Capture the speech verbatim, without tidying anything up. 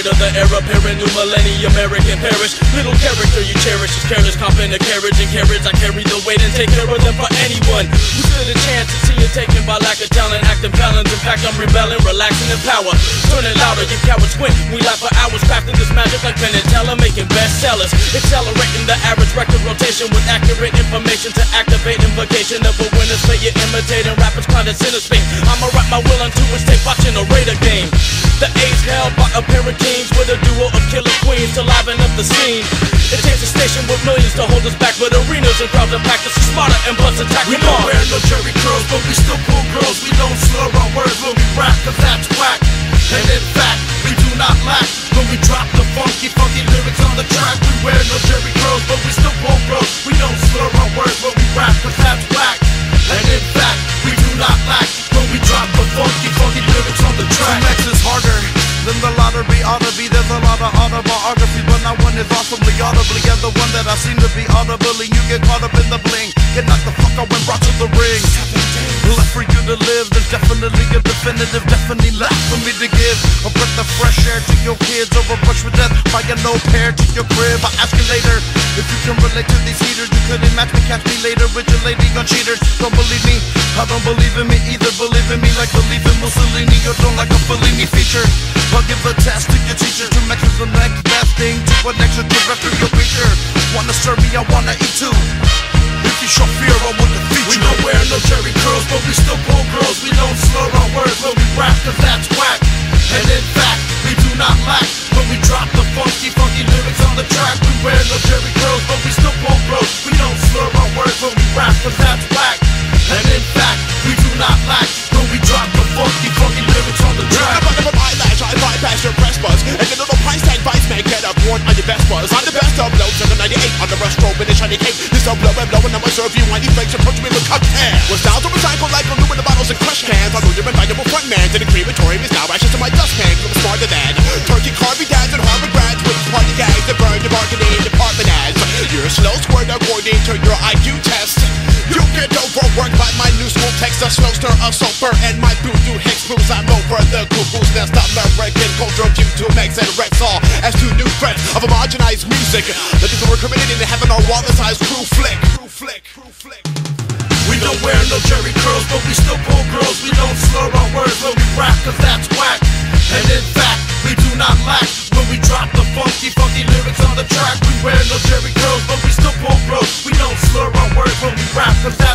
afraid of the era, parent new millennium, American parish. Little character you cherish is careless, comp in a carriage and carriage. I carry the weight and take care of them for anyone who stood a chance to see it taken by lack of talent, acting balance. In fact, I'm rebelling, relaxing in power. Turn it louder, you cowards squint. We laugh for hours, crafting this magic like Penn and Teller, making bestsellers. Accelerating the average record rotation with accurate information to activate invocation of a winner's fate. You're imitating rappers, condescending space. I'ma wrap my will onto his tape, watching a Raider game. The age held by a pair of kings with a duo of killer queens to liven up the scene. It takes a station with millions to hold us back, but arenas and crowds and practice are smarter and bust attack. We don't wear no Jerry curls, but we still pull girls. We don't slur our words when we rap, cause that's whack. And in fact, we do not lack when we drop the funky, funky lyrics on the track. We wear no Jerry curls, but we still pull girls. We don't slur our words when we rap, cause that's whack. And in fact, we do not lack when we drop the funky, funky lyrics on the track. Two X is harder than the lottery ought to be. There's a lot of autobiography, but not one is awesomely audibly. And the one that I seem to be audibly, you get caught up in the bling. Get knocked the fuck out when brought to the ring. Left for you to live, there's definitely a definitive, definitely left for me to give. A breath of fresh air to your kids, or a brush with death by a no pair to your crib. I ask you later if you can relate to these heaters. You couldn't match me, catch me later with your lady on cheaters. Don't believe me, I don't believe in me either. Believe in me like believe in Mussolini. You don't like a Fellini feature. I'll give a test to your teacher. To make is the next best thing to an extraterrestrial creature. Wanna serve me, I wanna eat too. If you show fear, I will defeat We you. don't wear no Jerry curls, but we still pull girls. We don't slur our words when we rap, cause that's whack. And in fact, we do not lack when we drop the funky, funky lyrics on the track. We wear no Jerry curls, but we still pull girls. We don't slur our words when we rap, cause that's whack. And in fact, we do not lack when we drop the funky, funky lyrics on the track. I'm under my eyelash, I bypass your press buzz. And the little price tag vice man get up worn on your best buzz. I'm the best of low, seven ninety-eight on the rush strobe in a shiny cake. This up blow and blow and I'ma serve you whiny flakes. Approach me with cocktail. Well, styles to recycle like aluminum bottles and crush cans. I'm your invaluable front man to the crematorium is now ashes to my dustpan. I'm smarter than turkey carving dads and Harvard grads with party gags that burn your marketing department ads. You're a slow squirt according to your I Q test. You get overworked by my new school text, a slow stir, a sulfur, and my voodoo hex moves. I'm over the cuckoo's nest. American culture view to Mex and Rex all as two new threats of homogenized music. The things that were committed into heaven are wallet-sized crew flick. Crew flick. Crew flick. We don't wear no Jerry curls, but we still pull girls. We don't slur our words when we rap, cause that's whack. And in fact, we do not lack when we drop the funky, funky lyrics on the track. We wear no Jerry curls, but we still pull girls. We don't slur our words when we rap, cause that's